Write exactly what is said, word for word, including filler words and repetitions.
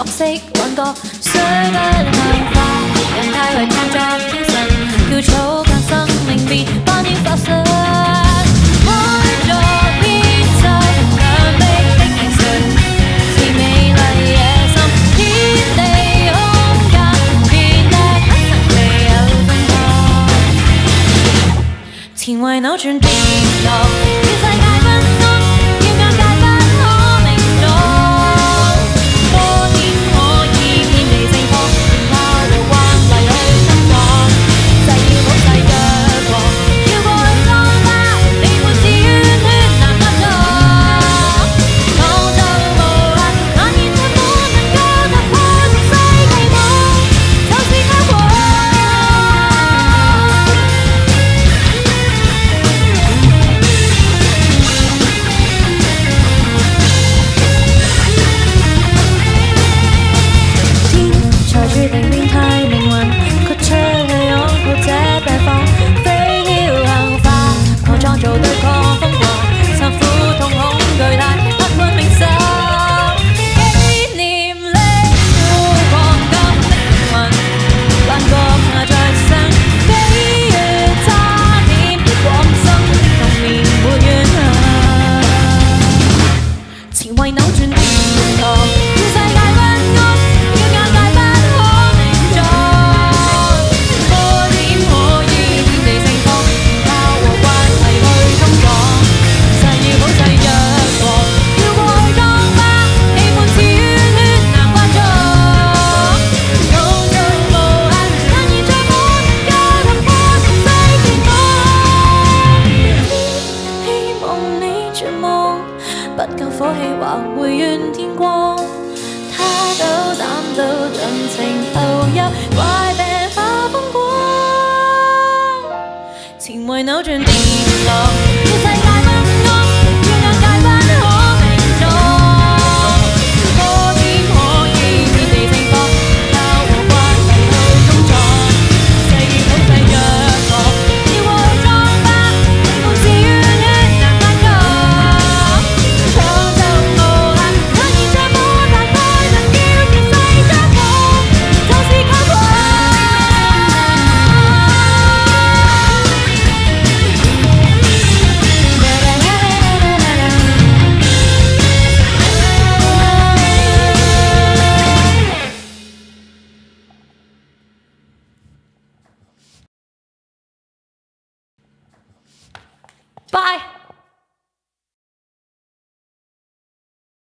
色幻覺，雖不向化，人太為創作天神，叫草間生命變斑點發生。開咗編輯強迫的藝術，是美麗野心，天地空間變得不曾未有分開，前為扭轉跌落，要世界不安，要眼界不可名狀。不夠火氣或會怨天光，他斗膽到盡情投入，怪病化風光，前為扭轉跌落，要世界不安，要眼界不可名狀，多點可以遍地盛放，靠和慣嚟去衝撞，世與好世若狂，要過去裝吧，無視怨戀難發覺。Bye.